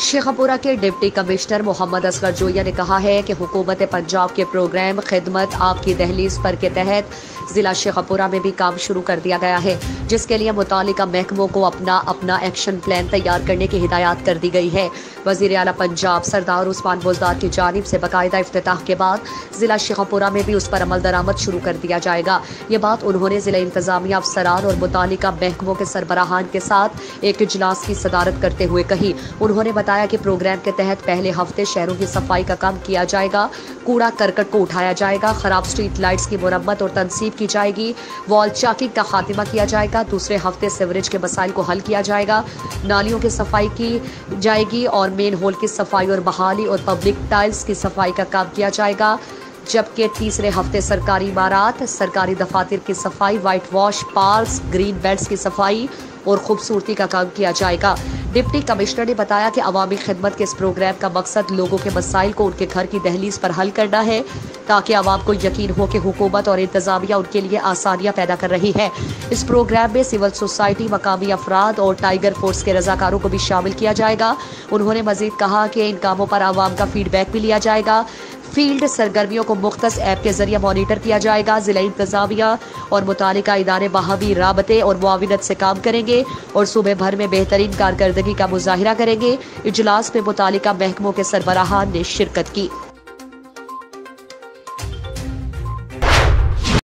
शेखपुरा के deputy commissioner Mohammad Asghar Joya ने कहा है कि हुकूमत पंजाब के प्रोग्राम खिदमत आपकी दहलीज पर के तहत जिला शेखपुरा में भी काम शुरू कर दिया गया है, जिसके लिए मुतालिका महकमों को अपना एक्शन प्लान तैयार करने की हिदायत कर दी गई है। वज़ीर आला पंजाब सरदार उस्मान बुज़दार की जानिब से बाकायदा इफ्तिताह के बाद जिला शेखपुरा में भी उस पर अमल दरामद शुरू कर दिया जाएगा। ये बात उन्होंने जिला इंतजामिया अफसरान और मुतालिका महकमों के सरबराहान के साथ एक इजलास की सदारत करते हुए कही। उन्होंने बताया कि प्रोग्राम के तहत पहले हफ्ते शहरों की सफाई का काम किया जाएगा, कूड़ा करकट को उठाया जाएगा, खराब स्ट्रीट लाइट्स की मुरम्मत और तनसीब की जाएगी, वॉल चाकिंग का खात्मा किया जाएगा। दूसरे हफ्ते सीवरेज के मसाइल को हल किया जाएगा, नालियों की सफाई की जाएगी और मेन होल की सफाई और बहाली और पब्लिक टाइल्स की सफाई का काम किया जाएगा। जबकि तीसरे हफ्ते सरकारी इमारत, सरकारी दफातर की सफाई, white wash, parks, green belts की सफाई और खूबसूरती का काम किया जाएगा। डिप्टी कमिश्नर ने बताया कि अवामी खिदमत के इस प्रोग्राम का मकसद लोगों के मसाइल को उनके घर की दहलीज पर हल करना है, ताकि आवाम को यकीन हो कि हुकूमत और इंतजामिया उनके लिए आसानियां पैदा कर रही है। इस प्रोग्राम में सिविल सोसाइटी, मकामी अफराद और टाइगर फोर्स के रजाकारों को भी शामिल किया जाएगा। उन्होंने मजीद कहा कि इन कामों पर आवाम का फीडबैक भी लिया जाएगा। फील्ड सरगर्मियों को मुख्तस ऐप के जरिए मॉनिटर किया जाएगा। जिला इंतजामिया और मुतालिका इदारे बाहमी राबते और मुआविनत से काम करेंगे और सूबे भर में बेहतरीन कारकर्दगी का मुजाहिरा करेंगे। इजलास में मुतालिका महकमों के सरबराहान ने शिरकत की।